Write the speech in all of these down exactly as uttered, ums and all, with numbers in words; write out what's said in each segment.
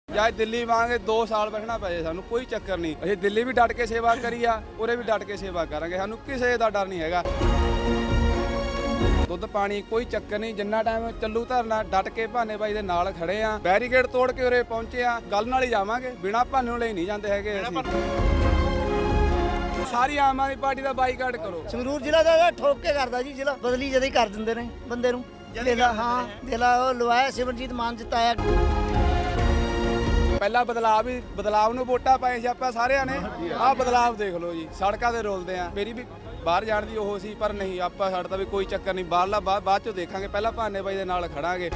ਚਾਹੇ ਦਿੱਲੀ ਵਾਂਗੇ ਦੋ ਸਾਲ ਬੈਠਣਾ ਪਏ ਸਾਨੂੰ ਕੋਈ ਚੱਕਰ ਨਹੀਂ। ਅਸੀਂ ਦਿੱਲੀ ਵੀ ਡਟ ਕੇ ਸੇਵਾ ਕਰੀ ਆ, ਉਰੇ ਵੀ ਡਟ ਕੇ ਸੇਵਾ ਕਰਾਂਗੇ। ਸਾਨੂੰ ਕਿਸੇ ਦਾ ਡਰ ਨਹੀਂ ਹੈਗਾ। ਦੁੱਧ ਪਾਣੀ ਕੋਈ ਚੱਕਰ ਨਹੀਂ, ਜਿੰਨਾ ਟਾਈਮ ਚੱਲੂ ਧਰਨਾ ਡਟ ਕੇ ਭਾਨੇ ਬਾਈ ਦੇ ਨਾਲ ਖੜੇ ਆ। ਬੈਰੀਕੇਡ ਤੋੜ ਕੇ ਉਰੇ ਪਹੁੰਚੇ ਆ, ਗੱਲ ਨਾਲ ਹੀ ਜਾਵਾਂਗੇ, ਬਿਨਾਂ ਭਾਨੇ ਲਈ ਨਹੀਂ ਜਾਂਦੇ ਹੈਗੇ ਅਸੀਂ। ਸਾਰੀ ਆਮ ਆਦਮੀ ਪਾਰਟੀ ਦਾ ਬਾਈਕਾਟ ਕਰੋ। ਸੰਗਰੂਰ ਜ਼ਿਲ੍ਹਾ ਦਾ ਠੋਕ ਕੇ ਕਰਦਾ ਜੀ, ਜ਼ਿਲ੍ਹਾ ਬਦਲੀ ਜਦ ਹੀ ਕਰ ਦਿੰਦੇ ਨੇ ਬੰਦੇ ਨੂੰ। ਦੇਲਾ ਹਾਂ ਦੇਲਾ ਉਹ ਲਵਾਇਆ ਸਿਮਰਜੀਤ ਮਾਨ ਜਿਤਾਇਆ। ਪਹਿਲਾਂ ਬਦਲਾਵ ਵੀ ਬਦਲਾਵ ਨੂੰ ਵੋਟਾਂ ਪਾਏ ਸੀ ਆਪਾਂ ਸਾਰਿਆਂ ਨੇ। ਆਹ ਬਦਲਾਵ ਦੇਖ ਲਓ ਜੀ, ਸੜਕਾਂ ਤੇ ਰੋਲਦੇ ਆ। ਮੇਰੀ ਵੀ ਬਾਹਰ ਜਾਣ ਦੀ ਉਹ ਸੀ, ਪਰ ਨਹੀਂ ਆਪਾਂ ਸਾਡਾ ਵੀ ਕੋਈ ਚੱਕਰ ਨਹੀਂ। ਬਾਹਰਲਾ ਬਾਅਦ ਚੋਂ ਦੇਖਾਂਗੇ, ਪਹਿਲਾਂ ਭਾਨੇ ਬਾਈ ਦੇ ਨਾਲ ਖੜਾਂਗੇ।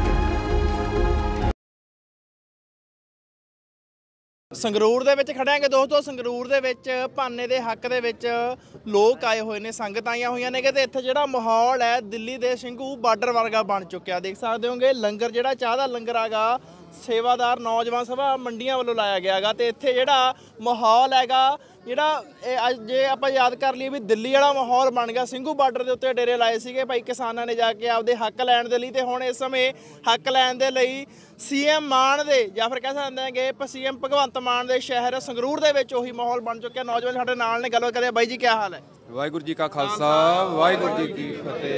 ਸੰਗਰੂਰ ਦੇ ਵਿੱਚ ਖੜਾਂਗੇ ਦੋਸਤੋ। ਸੰਗਰੂਰ ਦੇ ਵਿੱਚ ਭਾਨੇ ਦੇ ਹੱਕ ਦੇ ਵਿੱਚ ਲੋਕ ਆਏ ਹੋਏ ਨੇ, ਸੰਗਤ ਆਈਆਂ ਹੋਈਆਂ ਨੇ ਕਿ ਤੇ ਇੱਥੇ ਜਿਹੜਾ ਮਾਹੌਲ ਹੈ ਦਿੱਲੀ ਦੇ ਸਿੰਘੂ ਬਾਰਡਰ ਵਰਗਾ ਬਣ ਚੁੱਕਿਆ। ਦੇਖ ਸਕਦੇ ਹੋਗੇ ਲੰਗਰ ਜਿਹੜਾ ਚਾਹ ਦਾ ਲੰਗਰ ਆਗਾ ਸੇਵਾਦਾਰ ਨੌਜਵਾਨ ਸਭਾ ਮੰਡੀਆਂ ਵੱਲੋਂ ਲਾਇਆ ਗਿਆ ਹੈਗਾ। ਤੇ ਇੱਥੇ ਜਿਹੜਾ ਮਾਹੌਲ ਹੈਗਾ ਜਿਹੜਾ ਅੱਜ ਜੇ ਆਪਾਂ ਯਾਦ ਕਰ ਲਈਏ ਵੀ ਦਿੱਲੀ ਵਾਲਾ ਮਾਹੌਲ ਬਣ ਗਿਆ। ਸਿੰਘੂ ਬਾਰਡਰ ਦੇ ਉੱਤੇ ਡੇਰੇ ਲਾਏ ਸੀਗੇ ਭਾਈ ਕਿਸਾਨਾਂ ਨੇ ਜਾ ਕੇ ਆਪਦੇ ਹੱਕ ਲੈਣ ਦੇ ਲਈ। ਤੇ ਹੁਣ ਇਸ ਸਮੇਂ ਹੱਕ ਲੈਣ ਦੇ ਲਈ ਸੀਐਮ ਮਾਨ ਦੇ ਜਾਂ ਫਿਰ ਕਹਿ ਸਕਦੇ ਹੈਗੇ ਸੀਐਮ ਭਗਵੰਤ ਮਾਨ ਦੇ ਸ਼ਹਿਰ ਸੰਗਰੂਰ ਦੇ ਵਿੱਚ ਉਹੀ ਮਾਹੌਲ ਬਣ ਚੁੱਕਿਆ। ਨੌਜਵਾਨ ਸਾਡੇ ਨਾਲ ਨੇ, ਗੱਲਬਾਤ ਕਰਦੇ। ਬਾਈ ਜੀ ਕੀ ਹਾਲ ਹੈ? ਵਾਹਿਗੁਰੂ ਜੀ ਕਾ ਖਾਲਸਾ ਵਾਹਿਗੁਰੂ ਜੀ ਕੀ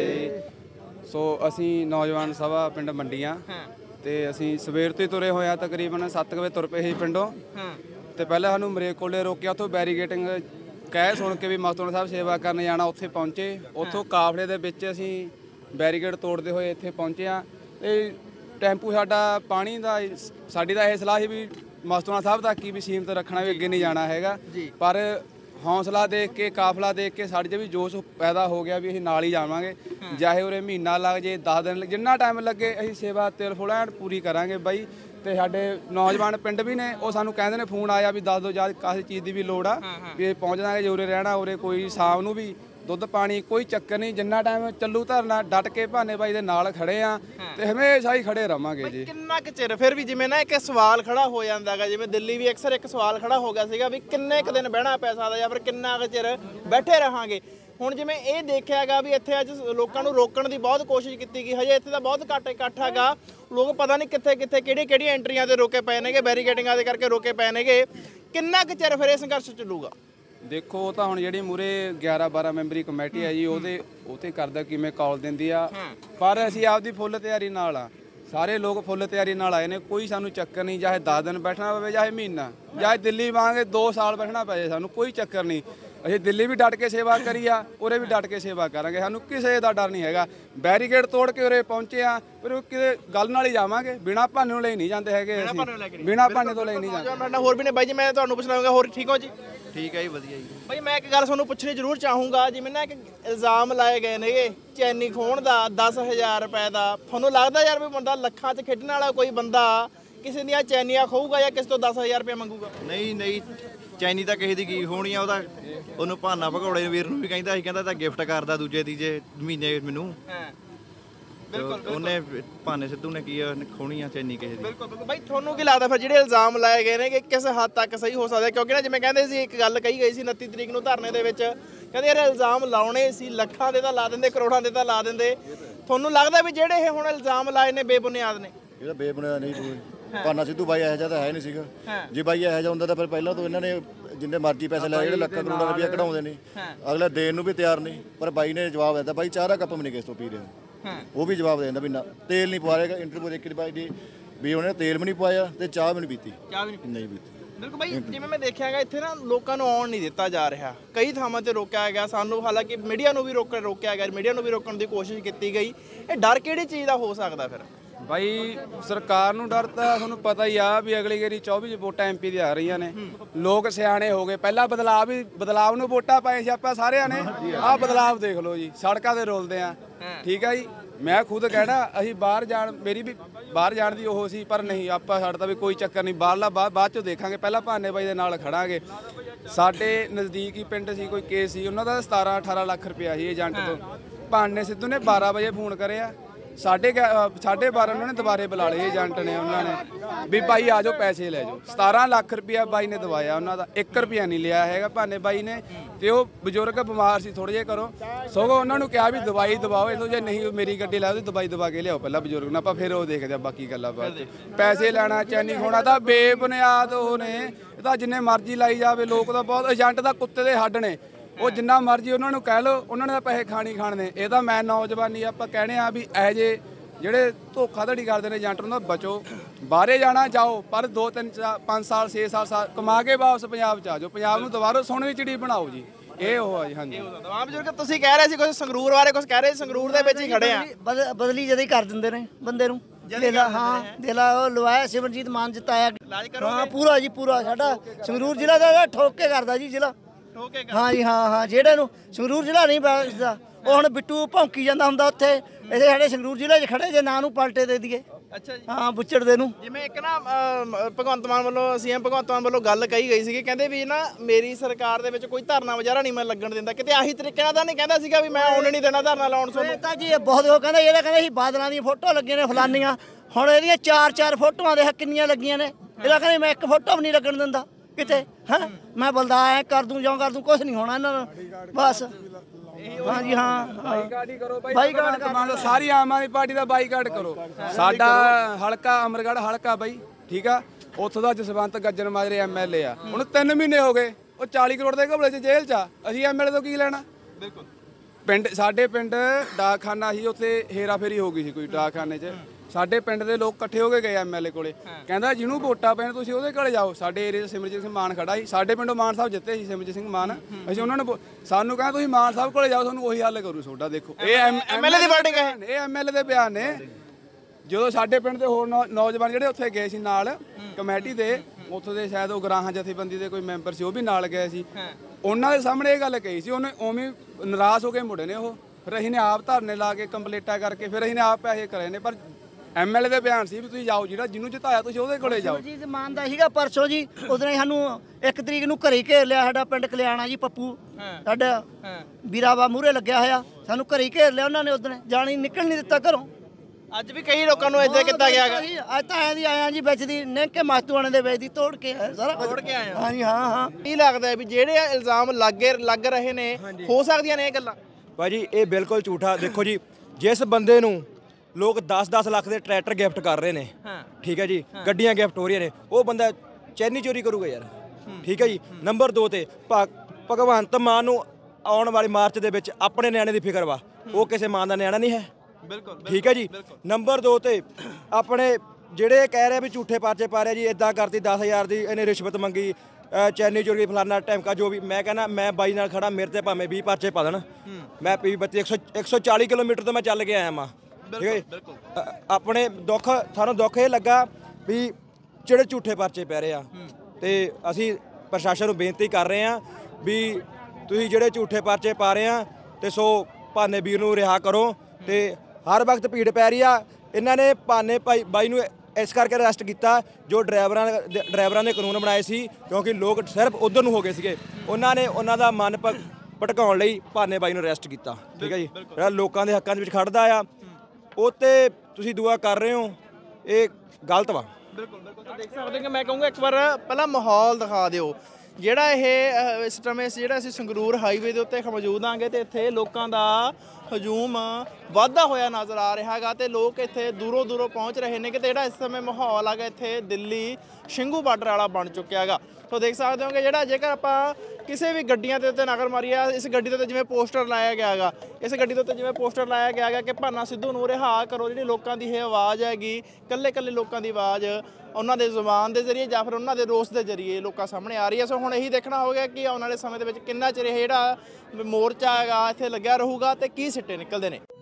ਫਤਿਹ। ਸੋ ਅਸੀਂ ਨੌਜਵਾਨ ਸਭਾ ਪਿੰਡ ਮੰਡੀਆਂ ਤੇ ਅਸੀਂ ਸਵੇਰ ਤੋਂ ਹੀ ਤੁਰੇ ਹੋਇਆ, ਤਕਰੀਬਨ ਸੱਤ ਵਜੇ ਤੁਰ ਪਏ ਸੀ ਪਿੰਡੋਂ। ਤੇ ਪਹਿਲਾਂ ਸਾਨੂੰ ਮਰੇਕ ਕੋਲੇ ਰੋਕਿਆ, ਉੱਥੋਂ ਬੈਰੀਗੇਟਿੰਗ ਕਹਿ ਸੁਣ ਕੇ ਵੀ ਮਸਤੂਆਣਾ ਸਾਹਿਬ ਸੇਵਾ ਕਰਨ ਜਾਣਾ, ਉੱਥੇ ਪਹੁੰਚੇ। ਉੱਥੋਂ ਕਾਫਲੇ ਦੇ ਵਿੱਚ ਅਸੀਂ ਬੈਰੀਗੇਡ ਤੋੜਦੇ ਹੋਏ ਇੱਥੇ ਪਹੁੰਚੇ ਹਾਂ। ਤੇ ਟੈਂਪੂ ਸਾਡਾ ਪਾਣੀ ਦਾ ਸਾਡੀ ਦਾ ਇਹ ਸਲਾਹ ਸੀ ਵੀ ਮਸਤੂਆਣਾ ਸਾਹਿਬ ਤੱਕ ਹੀ ਵੀ ਸੀਮਤ ਰੱਖਣਾ, ਵੀ ਅੱਗੇ ਨਹੀਂ ਜਾਣਾ ਹੈਗਾ। ਪਰ ਹੌਸਲਾ ਦੇਖ ਕੇ, ਕਾਫਲਾ ਦੇਖ ਕੇ ਸਾਡੇ 'ਚ ਵੀ ਜੋਸ਼ ਪੈਦਾ ਹੋ ਗਿਆ ਵੀ ਅਸੀਂ ਨਾਲ ਹੀ ਜਾਵਾਂਗੇ। ਚਾਹੇ ਉਰੇ ਮਹੀਨਾ ਲੱਗ ਜੇ, ਦਸ ਦਿਨ, ਜਿੰਨਾ ਟਾਈਮ ਲੱਗੇ ਅਸੀਂ ਸੇਵਾ ਤਿਲ ਫੁਲ ਐਨ ਪੂਰੀ ਕਰਾਂਗੇ ਬਾਈ। ਤੇ ਸਾਡੇ ਨੌਜਵਾਨ ਪਿੰਡ ਵੀ ਨੇ, ਉਹ ਸਾਨੂੰ ਕਹਿੰਦੇ ਨੇ, ਫੋਨ ਆਇਆ ਵੀ ਦੱਸ ਦਿਓ ਜਦ ਕਿਸੇ ਚੀਜ਼ ਦੀ ਵੀ ਲੋੜ ਆ ਵੀ ਪਹੁੰਚ ਜਾਵਾਂਗੇ। ਜੇ ਉਰੇ ਰਹਿਣਾ, ਉਰੇ ਕੋਈ ਸ਼ਾਮ ਨੂੰ ਵੀ ਦੁੱਧ ਪਾਣੀ ਕੋਈ ਚੱਕਰ ਨਹੀਂ, ਜਿੰਨਾ ਟਾਈਮ ਚੱਲੂ ਧਰਨਾ ਡਟ ਕੇ ਭਾਨੇ ਬਾਈ ਦੇ ਨਾਲ ਖੜੇ ਆ ਤੇ ਹਮੇਸ਼ਾ ਹੀ ਖੜੇ ਰਵਾਂਗੇ ਜੀ। ਕਿੰਨਾ ਕੁ ਚਿਰ ਫਿਰ ਵੀ ਜਿਵੇਂ ਨਾ ਇੱਕ ਸਵਾਲ ਖੜਾ ਹੋ ਜਾਂਦਾ ਹੈਗਾ, ਜਿਵੇਂ ਦਿੱਲੀ ਵੀ ਅਕਸਰ ਇੱਕ ਸਵਾਲ ਖੜਾ ਹੋ ਗਿਆ ਸੀਗਾ ਵੀ ਕਿੰਨੇ ਕੁ ਦਿਨ ਬਹਿਣਾ ਪੈ ਸਕਦਾ ਜਾਂ ਫਿਰ ਕਿੰਨਾ ਕੁ ਚਿਰ ਬੈਠੇ ਰਹਾਂਗੇ। ਹੁਣ ਜਿਵੇਂ ਇਹ ਦੇਖਿਆਗਾ ਵੀ ਇੱਥੇ ਅੱਜ ਲੋਕਾਂ ਨੂੰ ਰੋਕਣ ਦੀ ਬਹੁਤ ਕੋਸ਼ਿਸ਼ ਕੀਤੀ ਗਈ, ਹਜੇ ਇੱਥੇ ਤਾਂ ਬਹੁਤ ਘੱਟ ਇਕੱਠ ਹੈਗਾ। ਲੋਕ ਪਤਾ ਨਹੀਂ ਕਿੱਥੇ ਕਿੱਥੇ ਕਿਹੜੀ ਕਿਹੜੀ ਐਂਟਰੀਆਂ ਤੇ ਰੋਕੇ ਪਏ ਨੇਗੇ, ਬੈਰੀਕੇਡਿੰਗਾਂ ਦੇ ਕਰਕੇ ਰੋਕੇ ਪਏ ਨੇਗੇ। ਕਿੰਨਾ ਕੁ ਚਿਰ ਫਿਰ ਇਹ ਸੰਘਰਸ਼ ਚੱਲੂਗਾ? ਦੇਖੋ ਉਹ ਤਾਂ ਹੁਣ ਜਿਹੜੀ ਮੂਰੇ ਗਿਆਰਾਂ ਬਾਰਾਂ ਮੈਂਬਰੀ ਕਮੇਟੀ ਹੈ ਜੀ, ਉਹਦੇ ਉਹ ਤੇ ਕਰਦਾ ਕਿਵੇਂ ਕਾਲ ਦਿੰਦੀ ਆ। ਪਰ ਅਸੀਂ ਆਪਦੀ ਫੁੱਲ ਤਿਆਰੀ ਨਾਲ ਆ, ਸਾਰੇ ਲੋਕ ਫੁੱਲ ਤਿਆਰੀ ਨਾਲ ਆਏ ਨੇ। ਕੋਈ ਸਾਨੂੰ ਚੱਕਰ ਨਹੀਂ, ਚਾਹੇ ਦਸ ਦਿਨ ਬੈਠਣਾ ਪਵੇ, ਚਾਹੇ ਮਹੀਨਾ, ਚਾਹੇ ਦਿੱਲੀ ਵਾਂਗੇ ਦੋ ਸਾਲ ਬੈਠਣਾ ਪਏ, ਸਾਨੂੰ ਕੋਈ ਚੱਕਰ ਨਹੀਂ। ਅਸੀਂ ਦਿੱਲੀ ਵੀ ਡਟ ਕੇ ਸੇਵਾ ਕਰੀ ਆ, ਉਰੇ ਵੀ ਡਟ ਕੇ ਸੇਵਾ ਕਰਾਂਗੇ। ਸਾਨੂੰ ਕਿਸੇ ਦਾ ਡਰ ਨਹੀਂ ਹੈਗਾ। ਬੈਰੀਕੇਡ ਤੋੜ ਕੇ ਉਰੇ ਪਹੁੰਚੇ ਆ, ਫਿਰ ਕਿਤੇ ਗੱਲ ਨਾਲ ਹੀ ਜਾਵਾਂਗੇ, ਬਿਨਾਂ ਭਾਨੇ ਲਈ ਨਹੀਂ ਜਾਂਦੇ ਹੈਗੇ ਅਸੀਂ। ਬਿਨਾਂ ਭਾਨੇ ਤੋਂ ਲਈ ਨਹੀਂ ਜਾਂਦੇ। ਹੋਰ ਵੀ ਨੇ ਬਾਈ ਜੀ, ਮੈਂ ਤੁਹਾਨੂੰ ਪੁੱਛਣਾ ਚਾਹਾਂਗਾ, ਹੋਰ ਠੀਕ ਹੋ ਜੀ? ਠੀਕ ਹੈ ਜੀ, ਵਧੀਆ ਜੀ। ਬਾਈ ਮੈਂ ਇੱਕ ਗੱਲ ਤੁਹਾਨੂੰ ਪੁੱਛਣੀ ਜ਼ਰੂਰ ਚਾਹੂੰਗਾ, ਜਿਵੇਂ ਨਾ ਇੱਕ ਇਲਜ਼ਾਮ ਲਾਏ ਗਏ ਨੇਗੇ ਚੈਨੀ ਖੋਣ ਦਾ, ਦਸ ਹਜ਼ਾਰ ਰੁਪਏ ਦਾ। ਤੁਹਾਨੂੰ ਲੱਗਦਾ ਯਾਰ ਵੀ ਬੰਦਾ ਲੱਖਾਂ 'ਚ ਖੇਡਣ ਵਾਲਾ ਕੋਈ ਬੰਦਾ ਕਿਸੇ ਦੀਆਂ ਚੈਨੀਆਂ ਖੋਊਗਾ ਜਾਂ ਕਿਸੇ ਤੋਂ ਦਸ ਹਜ਼ਾਰ ਰੁਪਏ ਮੰਗੂਗਾ? ਨਹੀਂ ਨਹੀਂ, ਚੈਨੀ ਤਾਂ ਕਿਸੇ ਦੀ ਕੀ ਹੋਣੀ ਆ। ਉਹਦਾ ਉਹਨੂੰ ਭਾਨਾ ਭਗੌੜੇ ਵੀਰ ਨੂੰ ਵੀ ਕਹਿੰਦਾ ਸੀ, ਕਹਿੰਦਾ ਤਾਂ ਗਿਫਟ ਕਰਦਾ ਦੂਜੇ ਤੀਜੇ ਮਹੀਨੇ ਮੈਨੂੰ। ਉਹਨੇ ਭਾਨੇ ਸਿੱਧੂ ਨੇ ਕੀ ਖੋਣੀ ਆ ਚੈਨੀ ਕਿਸੇ ਦੀ। ਬਿਲਕੁਲ ਬਿਲਕੁਲ। ਬਾਈ ਤੁਹਾਨੂੰ ਕੀ ਲੱਗਦਾ ਫਿਰ ਜਿਹੜੇ ਇਲਜ਼ਾਮ ਲਾਏ ਗਏ ਨੇ ਕਿ ਕਿਸ ਹੱਦ ਤੱਕ ਸਹੀ ਹੋ ਸਕਦਾ? ਕਿਉਂਕਿ ਨਾ ਜਿਵੇਂ ਕਹਿੰਦੇ ਸੀ, ਇੱਕ ਗੱਲ ਕਹੀ ਗਈ ਸੀ ਉਨੱਤੀ ਤਰੀਕ ਨੂੰ ਧਰਨੇ ਦੇ ਵਿੱਚ, ਕਹਿੰਦੇ ਯਾਰ ਇਲਜ਼ਾਮ ਲਾਉਣੇ ਸੀ, ਲੱਖਾਂ ਦੇ ਤਾਂ ਲਾ ਦਿੰਦੇ, ਕਰੋੜਾਂ ਦੇ ਤਾਂ ਲਾ ਦਿੰਦੇ। ਤੁਹਾਨੂੰ ਲੱਗਦਾ ਵੀ ਜਿਹੜੇ ਇਹ ਹੁਣ ਇਲਜ਼ਾਮ ਲਾਏ ਨੇ ਬੇਬੁਨਿਆਦ ਨੇ? ਇਹ ਤਾਂ ਬੇਬੁਨਿਆਦ ਨਹੀਂ। ਤੂੰ ਭਾਨਾ ਸਿੱਧੂ ਬਾਈ ਇਹੋ ਜਿਹਾ ਤਾਂ ਹੈ ਨਹੀਂ ਸੀਗਾ। ਜੇ ਬਾਈ ਇਹੋ ਜਿਹਾ ਹੁੰਦਾ ਤਾਂ ਫਿਰ ਪਹਿਲਾਂ ਤੋਂ ਇਹਨਾਂ ਨੇ ਜਿੰਨੇ ਮਰਜ਼ੀ ਪੈਸੇ ਲੈ ਜਿਹੜੇ ਲੱਖਾਂ ਕਰੋੜਾਂ ਰੁਪਇਆ ਕਢਾਉਂਦੇ ਨੇ, ਅਗਲਾ ਦੇਣ ਨੂੰ ਵੀ ਤਿਆਰ ਨਹੀਂ। ਪਰ ਬਾਈ ਨੇ ਜਵਾਬ ਦਿੱਤਾ, ਬਾਈ ਚਾਹ ਦਾ ਕੱਪ ਵੀ ਨਹੀਂ ਕਿਸ ਤੋਂ ਪੀ ਰਿਹਾ। ਉਹ ਵੀ ਜਵਾਬ ਦੇ ਦਿੰਦਾ ਵੀ ਨਾ ਤੇਲ ਨਹੀਂ ਪਵਾ ਰਿਹਾ। ਇੰਟਰਵਿਊ ਦੇਖ ਕੇ ਬਾਈ ਦੀ ਵੀ ਉਹਨੇ ਤੇਲ ਵੀ ਨਹੀਂ ਪਵਾਇਆ ਤੇ ਚਾਹ ਵੀ ਨਹੀਂ ਪੀਤੀ। ਚਾਹ ਵੀ ਨਹੀਂ ਪੀਤੀ। ਬਿਲਕੁਲ ਬਾਈ, ਜਿਵੇਂ ਮੈਂ ਦੇਖਿਆ ਹੈਗਾ ਇੱਥੇ ਨਾ ਲੋਕਾਂ ਨੂੰ ਆਉਣ ਨਹੀਂ ਦਿੱਤਾ ਜਾ ਰਿਹਾ, ਕਈ ਥਾਵਾਂ ਤੇ ਰੋਕਿਆ ਗਿਆ। ਸਾਨੂੰ ਹਾਲਾਂਕਿ ਮੀਡੀਆ ਨੂੰ ਵੀ ਰੋਕ ਰੋਕਿਆ ਗਿਆ, ਮੀਡੀਆ ਨੂੰ ਵੀ ਰੋਕਣ ਦੀ ਕੋਸ਼ਿਸ਼ ਕੀਤੀ ਗਈ। ਇਹ ਡਰ ਕਿਹੜੀ ਚੀਜ਼ ਦਾ ਹੋ ਸਕਦਾ ਫਿਰ? ਬਾਈ ਸਰਕਾਰ ਨੂੰ ਡਰ ਤਾਂ ਤੁਹਾਨੂੰ ਪਤਾ ਹੀ ਆ ਵੀ ਅਗਲੀ ਵਾਰੀ ਚੌਵੀ 'ਚ ਵੋਟਾਂ ਐਮਪੀ ਦੀਆਂ ਆ ਰਹੀਆਂ ਨੇ। ਲੋਕ ਸਿਆਣੇ ਹੋ ਗਏ। ਪਹਿਲਾਂ ਬਦਲਾਵ ਵੀ ਬਦਲਾਵ ਨੂੰ ਵੋਟਾਂ ਪਾਏ ਸੀ ਆਪਾਂ ਸਾਰਿਆਂ ਨੇ। ਆਹ ਬਦਲਾਵ ਦੇਖ ਲਓ ਜੀ, ਸੜਕਾਂ ਤੇ ਰੋਲਦੇ ਆ। ਠੀਕ ਆ ਜੀ, ਮੈਂ ਖੁਦ ਕਹਿਣਾ ਅਸੀਂ ਬਾਹਰ ਜਾਣ, ਮੇਰੀ ਵੀ ਬਾਹਰ ਜਾਣ ਦੀ ਉਹ ਸੀ, ਪਰ ਨਹੀਂ ਆਪਾਂ ਸਾਡਾ ਤਾਂ ਵੀ ਕੋਈ ਚੱਕਰ ਨਹੀਂ। ਬਾਹਰਲਾ ਬਾਅਦ ਚੋਂ ਦੇਖਾਂਗੇ, ਪਹਿਲਾਂ ਭਾਨੇ ਬਾਈ ਦੇ ਨਾਲ ਖੜਾਂਗੇ। ਸਾਡੇ ਨਜ਼ਦੀਕ ਹੀ ਪਿੰਡ ਸੀ, ਕੋਈ ਕੇਸ ਸੀ, ਉਹਨਾਂ ਦਾ ਸਤਾਰਾਂ ਅਠਾਰਾਂ ਲੱਖ ਰੁਪਇਆ ਸੀ ਏਜੰਟ ਤੋਂ। ਭਾਨੇ ਸਿੱਧੂ ਨੇ ਬਾਰਾਂ ਵਜੇ ਫੋਨ ਕਰਿਆ, ਸਾਢੇ ਗਿ- ਅ, ਸਾਢੇ ਬਾਰਾਂ ਉਹਨਾਂ ਨੇ ਦੁਬਾਰੇ ਬੁਲਾ ਲਏ ਏਜੰਟ ਨੇ ਉਹਨਾਂ ਨੇ ਵੀ ਭਾਈ ਆ ਜਾਓ ਪੈਸੇ ਲੈ ਜਾਓ। ਸਤਾਰਾਂ ਲੱਖ ਰੁਪਇਆ ਬਾਈ ਨੇ ਦਵਾਇਆ ਉਹਨਾਂ ਦਾ, ਇੱਕ ਰੁਪਿਆ ਨਹੀਂ ਲਿਆ ਹੈਗਾ ਭਾਨੇ ਬਾਈ ਨੇ। ਤੇ ਉਹ ਬਜ਼ੁਰਗ ਬਿਮਾਰ ਸੀ ਥੋੜੇ ਜਿਹਾ ਕਰੋ, ਸਗੋਂ ਉਹਨਾਂ ਨੂੰ ਕਿਹਾ ਵੀ ਦਵਾਈ ਦਵਾਓ ਇਹਨੂੰ, ਜੇ ਨਹੀਂ ਮੇਰੀ ਗੱਡੀ ਲਾ ਉਹਦੀ ਦਵਾਈ ਦਵਾ ਕੇ ਲਿਆਓ ਪਹਿਲਾਂ ਬਜ਼ੁਰਗ ਨੂੰ, ਆਪਾਂ ਫਿਰ ਉਹ ਦੇਖਦੇ ਆ ਬਾਕੀ ਗੱਲਾਂ ਬਾਅਦ 'ਚ। ਪੈਸੇ ਲੈਣਾ ਚੈਨੀ ਹੋਣਾ ਤਾਂ ਬੇਬੁਨਿਆਦ ਉਹ ਨੇ, ਇਹ ਤਾਂ ਜਿੰਨੇ ਮਰਜ਼ੀ ਲਾਈ ਜਾਵੇ। ਲੋਕ ਤਾਂ ਬਹੁਤ ਏਜੰਟ ਦਾ ਕੁੱਤੇ ਦੇ ਹੱਡ ਨੇ, ਉਹ ਜਿੰਨਾ ਮਰਜ਼ੀ ਉਹਨਾਂ ਨੂੰ ਕਹਿ ਲਓ, ਉਹਨਾਂ ਨੇ ਤਾਂ ਪੈਸੇ ਖਾਣੀ ਖਾਣ ਨੇ। ਇਹ ਤਾਂ ਮੈਂ ਨੌਜਵਾਨੀ ਆਪਾਂ ਕਹਿੰਦੇ ਆ ਵੀ ਇਹੋ ਜਿਹੇ ਜਿਹੜੇ ਧੋਖਾਧੜੀ ਕਰਦੇ ਨੇ ਏਜੰਟ ਨੂੰ ਬਚੋ। ਬਾਹਰੇ ਜਾਣਾ ਜਾਓ, ਪਰ ਦੋ ਤਿੰਨ ਚਾਰ ਪੰਜ ਸਾਲ ਛੇ ਸਾਲ ਸਾਲ ਕਮਾ ਕੇ ਵਾਪਸ ਪੰਜਾਬ 'ਚ ਆ ਜਾਓ। ਪੰਜਾਬ ਨੂੰ ਦੁਬਾਰਾ ਸੋਨੇ ਦੀ ਚਿੜੀ ਬਣਾਓ ਜੀ, ਇਹ ਉਹ ਆ ਜੀ। ਹਾਂਜੀ ਆਮ ਬਜ਼ੁਰਗ ਤੁਸੀਂ ਕਹਿ ਰਹੇ ਸੀ ਕੁਝ ਸੰਗਰੂਰ ਬਾਰੇ, ਕੁਝ ਕਹਿ ਰਹੇ ਸੀ ਸੰਗਰੂਰ ਦੇ ਵਿੱਚ ਹੀ ਖੜੇ ਆ। ਬਦ- ਬਦਲੀ ਜਦੇ ਹੀ ਕਰ ਦਿੰਦੇ ਨੇ ਬੰਦੇ ਨੂੰ। ਦੇਲਾ ਹਾਂ ਦੇਲਾ ਉਹ ਲਵਾਇਆ ਸਿਮਰਜੀਤ ਮਾਨ ਜਿਤਾਇਆ। ਹਾਂ ਪੂਰਾ ਜੀ ਪੂਰਾ, ਸਾਡਾ ਸੰਗਰੂਰ ਜ਼ਿਲ੍ਹਾ ਦਾ ਠੋਕ ਕੇ ਕਰਦਾ ਜੀ ਜ਼ਿਲ੍ਹਾ। ਹਾਂ ਜੀ ਹਾਂ ਹਾਂ, ਜਿਹੜੇ ਨੂੰ ਸੰਗਰੂਰ ਜ਼ਿਲ੍ਹਾ ਨਹੀਂ ਬਚਦਾ ਉਹ ਹੁਣ ਬਿੱਟੂ ਭੌਂਕੀ ਜਾਂਦਾ ਹੁੰਦਾ ਉੱਥੇ। ਇਹਦੇ ਸਾਡੇ ਸੰਗਰੂਰ ਜ਼ਿਲ੍ਹੇ 'ਚ ਖੜੇ ਜੇ ਨਾਂ ਨੂੰ ਪਲਟੇ ਦੇ ਦਈਏ। ਅੱਛਾ ਜੀ ਹਾਂ ਬੁੱਚੜ ਦੇ ਨੂੰ। ਜਿਵੇਂ ਇੱਕ ਨਾ ਅਮ, ਭਗਵੰਤ ਮਾਨ ਵੱਲੋਂ ਸੀਐਮ ਭਗਵੰਤ ਮਾਨ ਵੱਲੋਂ ਗੱਲ ਕਹੀ ਗਈ ਸੀਗੀ, ਕਹਿੰਦੇ ਵੀ ਨਾ ਮੇਰੀ ਸਰਕਾਰ ਦੇ ਵਿੱਚ ਕੋਈ ਧਰਨਾ ਵਜਾਰਾ ਨਹੀਂ ਮੈਂ ਲੱਗਣ ਦਿੰਦਾ। ਕਿਤੇ ਆਹੀ ਤਰੀਕੇ ਨਾਲ ਤਾਂ ਨਹੀਂ ਕਹਿੰਦਾ ਸੀਗਾ ਵੀ ਮੈਂ ਆਉਣ ਨਹੀਂ ਦੇਣਾ ਧਰਨਾ ਲਾਉਣ ਇਹ ਤੁਹਾਨੂੰ। ਤਾਂ ਜੀ ਇਹ ਬਹੁਤ ਉਹ ਕਹਿੰਦਾ, ਇਹਦਾ ਕਹਿੰਦਾ ਸੀ ਬਾਦਲਾਂ ਦੀਆਂ ਫੋਟੋ ਲੱਗੀਆਂ ਨੇ ਫਲਾਨੀਆਂ, ਹੁਣ ਇਹਦੀਆਂ ਚਾਰ ਚਾਰ ਫੋਟੋਆਂ ਦੇਖ ਕਿੰਨੀਆਂ ਲੱਗੀਆਂ ਨੇ। ਇਹਦਾ ਕਹਿੰਦਾ ਮੈਂ ਇੱਕ ਫੋਟੋ ਵੀ ਨਹੀਂ ਲੱਗਣ ਦਿੰਦਾ ਕਿਤੇ। ਹਾਂ ਮੈਂ ਬਲਦਾ ਐ ਕਰ ਦੂੰ ਜਾਂ ਕਰ ਦੂੰ, ਕੁਛ ਨਹੀਂ ਹੋਣਾ ਇਹਨਾਂ ਨੂੰ ਬਸ। ਹਾਂ ਜੀ ਹਾਂ ਬਾਈਕਾਟ ਹੀ ਕਰੋ ਬਾਈ, ਬਾਈਕਾਟ ਕਰੋ ਸਾਰੀ ਆਮ ਆਦਮੀ ਪਾਰਟੀ ਦਾ ਬਾਈਕਾਟ ਕਰੋ। ਸਾਡਾ ਹਲਕਾ ਅਮਰਗੜ੍ਹ ਹਲਕਾ ਬਾਈ ਠੀਕ ਆ, ਉੱਥੋਂ ਦਾ ਜਸਵੰਤ ਗੱਜਣ ਮਾਜਰੇ ਐਮਐਲਏ ਆ, ਹੁਣ ਤਿੰਨ ਮਹੀਨੇ ਹੋ ਗਏ ਉਹ ਚਾਲੀ ਕਰੋੜ ਦੇ ਘਪਲੇ 'ਚ ਜੇਲ੍ਹ 'ਚ ਆ। ਅਸੀਂ ਐਮਐਲਏ ਤੋਂ ਕੀ ਲੈਣਾ? ਬਿਲਕੁਲ। ਪਿੰਡ ਸਾਡੇ ਪਿੰਡ ਡਾਕਖਾਨਾ ਸੀ, ਉੱਥੇ ਹੇਰਾ ਫੇਰੀ ਹੋ ਗਈ ਸੀ ਕੋਈ ਡਾਕਖਾਨੇ 'ਚ। ਸਾਡੇ ਪਿੰਡ ਦੇ ਲੋਕ ਇਕੱਠੇ ਹੋ ਕੇ ਗਏ ਐਮਐਲਏ ਕੋਲੇ, ਕਹਿੰਦਾ ਜਿਹਨੂੰ ਵੋਟਾਂ ਪੈਣ ਤੁਸੀਂ ਉਹਦੇ ਕੋਲੇ ਜਾਓ। ਸਾਡੇ ਏਰੀਆ 'ਚ ਸਿਮਰਜੀਤ ਸਿੰਘ ਮਾਨ ਖੜਾ ਸੀ, ਸਾਡੇ ਪਿੰਡੋਂ ਮਾਨ ਸਾਹਿਬ ਜਿੱਤੇ ਸੀ ਸਿਮਰਜੀਤ ਸਿੰਘ ਮਾਨ। ਅਸੀਂ ਉਹਨਾਂ ਨੂੰ ਸਾਨੂੰ ਕਹਿੰਦਾ ਤੁਸੀਂ ਮਾਨ ਸਾਹਿਬ ਕੋਲੇ ਜਾਓ, ਤੁਹਾਨੂੰ ਉਹੀ ਹੱਲ ਕਰੂ ਤੁਹਾਡਾ। ਦੇਖੋ ਇਹ ਐਮਐਲਏ ਦੀ ਵਰਡਿੰਗ ਹੈ, ਇਹ ਐਮਐਲਏ ਦੇ ਬਿਆਨ ਨੇ। ਜਦੋਂ ਸਾਡੇ ਪਿੰਡ ਦੇ ਹੋਰ ਨੌਜਵਾਨ ਜਿਹੜੇ ਉੱਥੇ ਗਏ ਸੀ ਨਾਲ ਕਮੇਟੀ ਦੇ, ਉੱਥੋਂ ਦੇ ਸ਼ਾਇਦ ਉਹ ਗਰਾਹਾਂ ਜਥੇਬੰਦੀ ਦੇ ਕੋਈ ਮੈਂਬਰ ਸੀ, ਉਹ ਵੀ ਨਾਲ ਗਏ ਸੀ। ਉਹਨਾਂ ਦੇ ਸਾਹਮਣੇ ਇਹ ਗੱਲ ਕਹੀ ਸੀ, ਉਹਨੇ ਉਵੇਂ ਨਾਰਾਜ਼ ਹੋ ਕੇ ਮੁੜੇ ਨੇ ਉਹ। ਫਿਰ ਅਸੀਂ ਨੇ ਆਪ ਧਰਨੇ ਲਾ ਕੇ ਕੰਪਲੀਟਾਂ ਕਰਕੇ ਫਿਰ ਅਸੀਂ ਨੇ ਆਪ ਪੈਸੇ ਕਰੇ ਨੇ। ਪਰ ਐਮਐਲਏ ਦੇ ਬਿਆਨ ਸੀ ਵੀ ਤੁਸੀਂ ਜਾਓ, ਜਿਹੜਾ ਜਿਹਨੂੰ ਜਿਤਾਇਆ ਤੁਸੀਂ ਉਹਦੇ ਕੋਲੇ ਜਾਓ। ਜੀ ਮਾਨ ਦਾ ਸੀਗਾ ਪਰਸੋਂ ਜੀ, ਉਦੋਂ ਹੀ ਸਾਨੂੰ ਇੱਕ ਤਰੀਕ ਨੂੰ ਘਰੇ ਘੇਰ ਲਿਆ। ਸਾਡਾ ਪਿੰਡ ਕਲਿਆਣਾ ਜੀ, ਪੱਪੂ ਸਾਡਾ ਵੀਰਾਵਾ ਮੂਹਰੇ ਲੱਗਿਆ ਹੋਇਆ, ਸਾਨੂੰ ਘਰੇ ਘੇਰ ਲਿਆ ਉਹਨਾਂ ਨੇ। ਉਦੋਂ ਜਾਣੀ ਨਿਕਲ ਨਹੀਂ ਦਿੱਤਾ ਘਰੋਂ। ਅੱਜ ਵੀ ਕਈ ਲੋਕਾਂ ਨੂੰ ਇੱਦਾਂ ਕੀਤਾ ਗਿਆ ਹੈਗਾ। ਅੱਜ ਤਾਂ ਐਂ ਦੀ ਆਇਆ ਜੀ ਵਿੱਚ ਦੀ ਨਿੰਗ ਕੇ ਮਾਤੂਆਣੇ ਦੇ ਵਿੱਚ ਦੀ ਤੋੜ ਕੇ ਆਇਆ ਸਾਰਾ ਕੁਝ। ਤੋੜ ਕੇ ਆਏ ਹੋ? ਹਾਂ ਜੀ ਹਾਂ ਹਾਂ। ਕੀ ਲੱਗਦਾ ਹੈ ਵੀ ਜਿਹੜੇ ਇਲਜ਼ਾਮ ਲੱਗੇ ਲੱਗ ਰਹੇ ਨੇ, ਹੋ ਸਕਦੀਆਂ ਨੇ ਇਹ ਗੱਲਾਂ? ਭਾਜੀ ਇਹ ਬਿਲਕੁਲ ਝੂਠਾ। ਦੇਖੋ ਜੀ, ਜਿਸ ਬੰਦੇ ਨੂੰ ਲੋਕ ਦਸ ਦਸ ਲੱਖ ਦੇ ਟਰੈਕਟਰ ਗਿਫਟ ਕਰ ਰਹੇ ਨੇ, ਠੀਕ ਹੈ ਜੀ, ਗੱਡੀਆਂ ਗਿਫਟ ਹੋ ਰਹੀਆਂ ਨੇ, ਉਹ ਬੰਦਾ ਚੈਨੀ ਚੋਰੀ ਕਰੂਗਾ ਯਾਰ। ਠੀਕ ਹੈ ਜੀ। ਨੰਬਰ ਦੋ ਤੇ ਭਗ- ਭਗਵੰਤ ਮਾਨ ਨੂੰ ਆਉਣ ਵਾਲੇ ਮਾਰਚ ਦੇ ਵਿੱਚ ਆਪਣੇ ਨਿਆਣੇ ਦੀ ਫਿਕਰ ਵਾ, ਉਹ ਕਿਸੇ ਮਾਂ ਦਾ ਨਿਆਣਾ ਨਹੀਂ ਹੈ। ਬਿਲਕੁਲ ਠੀਕ ਹੈ ਜੀ। ਨੰਬਰ ਦੋ ਤੇ ਆਪਣੇ ਜਿਹੜੇ ਕਹਿ ਰਹੇ ਵੀ ਝੂਠੇ ਪਰਚੇ ਪਾ ਰਹੇ ਜੀ, ਇਦਾਂ ਕਰਤੀ ਦਸ ਹਜ਼ਾਰ ਦੀ ਇਹਨੇ ਰਿਸ਼ਵਤ ਮੰਗੀ, ਚੈਨੀ ਚੋਰੀ ਫਲਾਨਾ ਟੈਮਕਾ ਜੋ ਵੀ। ਮੈਂ ਕਹਿੰਦਾ ਮੈਂ ਬਾਈ ਨਾਲ ਖੜਾ, ਮੇਰੇ ਤੇ ਭਾਵੇਂ ਵੀਹ ਪਰਚੇ ਪਾ ਦੇਣ, ਮੈਂ ਵੀਹ ਬੱਤੀ ਇੱਕ ਸੌ ਚਾਲੀ ਕਿਲੋਮੀਟਰ ਤੋਂ ਮੈਂ ਚੱਲ ਕੇ ਆਇਆ ਮਾਂ। ਠੀਕ ਹੈ ਜੀ। ਅ- ਆਪਣੇ ਦੁੱਖ ਸਾਨੂੰ ਦੁੱਖ ਇਹ ਲੱਗਾ ਵੀ ਜਿਹੜੇ ਝੂਠੇ ਪਰਚੇ ਪੈ ਰਹੇ ਆ, ਤੇ ਅਸੀਂ ਪ੍ਰਸ਼ਾਸਨ ਨੂੰ ਬੇਨਤੀ ਕਰ ਰਹੇ ਆ ਵੀ ਤੁਸੀਂ ਜਿਹੜੇ ਝੂਠੇ ਪਰਚੇ ਪਾ ਰਹੇ ਆ ਤੇ ਸੋ ਭਾਨੇ ਵੀਰ ਨੂੰ ਰਿਹਾ ਕਰੋ। ਤੇ ਹਰ ਵਕਤ ਭੀੜ ਪੈ ਰਹੀ ਆ। ਇਹਨਾਂ ਨੇ ਭਾਨੇ ਭਾਈ ਬਾਈ ਨੂੰ ਇਸ ਕਰਕੇ ਅਰੈਸਟ ਕੀਤਾ ਜੋ ਡਰਾਈਵਰਾਂ ਡਰਾਈਵਰਾਂ ਨੇ ਕਾਨੂੰਨ ਬਣਾਏ ਸੀ, ਕਿਉਂਕਿ ਲੋਕ ਸਿਰਫ ਉਧਰ ਨੂੰ ਹੋ ਗਏ ਸੀਗੇ। ਉਹਨਾਂ ਨੇ ਉਹਨਾਂ ਦਾ ਮਨ ਭ- ਭਟਕਾਉਣ ਲਈ ਭਾਨੇ ਬਾਈ ਨੂੰ ਅਰੈਸਟ ਕੀਤਾ। ਠੀਕ ਹੈ ਜੀ। ਜਿਹੜਾ ਲੋਕਾਂ ਦੇ ਹੱਕਾਂ ਦੇ ਵਿੱਚ ਖੜਦਾ ਆ, ਉਹ ਤੇ ਤੁਸੀਂ ਦੁਆ ਕਰ ਰਹੇ ਹੋ, ਇਹ ਗਲਤ ਵਾ। ਬਿਲਕੁਲ ਬਿਲਕੁਲ। ਤਾਂ ਦੇਖ ਸਕਦੇ ਹੋ ਕਿ ਮੈਂ ਕਹੂੰਗਾ ਇੱਕ ਵਾਰ ਪਹਿਲਾਂ ਮਾਹੌਲ ਦਿਖਾ ਦਿਓ। ਜਿਹੜਾ ਇਹ ਅਹ, ਇਸ ਸਮੇਂ ਜਿਹੜਾ ਅਸੀਂ ਸੰਗਰੂਰ ਹਾਈਵੇ ਦੇ ਉੱਤੇ ਮੌਜੂਦ ਆਂਗੇ ਤੇ ਇੱਥੇ ਲੋਕਾਂ ਦਾ ਹਜੂਮ ਵਾਧਾ ਹੋਇਆ ਨਜ਼ਰ ਆ ਰਿਹਾ ਹੈਗਾ ਤੇ ਲੋਕ ਇੱਥੇ ਦੂਰੋਂ ਦੂਰੋਂ ਪਹੁੰਚ ਰਹੇ ਨੇ ਕਿ ਜਿਹੜਾ ਇਸ ਸਮੇਂ ਮਾਹੌਲ ਹੈਗਾ ਇੱਥੇ ਦਿੱਲੀ ਸਿੰਘੂ ਬਾਰਡਰ ਵਾਲਾ ਬਣ ਚੁੱਕਿਆ ਹੈਗਾ। ਸੋ ਦੇਖ ਸਕਦੇ ਹੋ ਕਿ ਜਿਹੜਾ ਜੇਕਰ ਆਪਾਂ ਕਿਸੇ ਵੀ ਗੱਡੀਆਂ ਦੇ ਉੱਤੇ ਨਜ਼ਰ ਮਾਰੀਏ, ਇਸ ਗੱਡੀ ਦੇ ਉੱਤੇ ਜਿਵੇਂ ਪੋਸਟਰ ਲਾਇਆ ਗਿਆ ਹੈਗਾ, ਇਸ ਗੱਡੀ ਦੇ ਉੱਤੇ ਜਿਵੇਂ ਪੋਸਟਰ ਲਾਇਆ ਗਿਆ ਹੈਗਾ ਕਿ ਭਾਨਾ ਸਿੱਧੂ ਨੂੰ ਰਿਹਾ ਕਰੋ। ਜਿਹੜੀ ਲੋਕਾਂ ਦੀ ਇਹ ਆਵਾਜ਼ ਹੈਗੀ, ਕੱਲੇ ਕੱਲੇ ਲੋਕਾਂ ਦੀ ਆਵਾਜ਼ ਉਹਨਾਂ ਦੇ ਜ਼ੁਬਾਨ ਦੇ ਜ਼ਰੀਏ ਜਾਂ ਫਿਰ ਉਹਨਾਂ ਦੇ ਰੋਸ ਦੇ ਜ਼ਰੀਏ ਲੋਕਾਂ ਸਾਹਮਣੇ ਆ ਰਹੀ ਹੈ। ਸੋ ਹੁਣ ਇਹੀ ਦੇਖਣਾ ਹੋਵੇਗਾ ਕਿ ਆਉਣ ਵਾਲੇ ਸਮੇਂ ਦੇ ਵਿੱਚ ਕਿੰਨਾ ਚਿਰ ਇਹ ਜਿਹੜਾ ਮੋਰਚਾ ਹੈਗਾ ਇੱਥੇ ਲੱਗਿਆ ਰਹੂਗਾ ਤੇ ਕੀ ਸਿੱਟੇ ਨਿਕਲਦੇ ਨੇ।